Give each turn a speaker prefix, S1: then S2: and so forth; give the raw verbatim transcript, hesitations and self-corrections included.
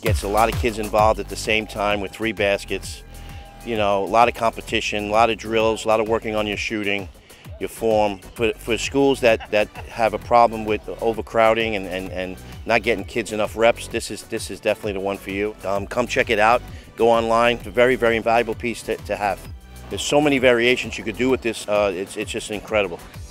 S1: gets a lot of kids involved at the same time with three baskets. You know, a lot of competition, a lot of drills, a lot of working on your shooting, your form. For, for schools that, that have a problem with overcrowding and, and, and not getting kids enough reps, this is, this is definitely the one for you. Um, come check it out. Go online. It's a very, very valuable piece to, to have. There's so many variations you could do with this. Uh, it's, it's just incredible.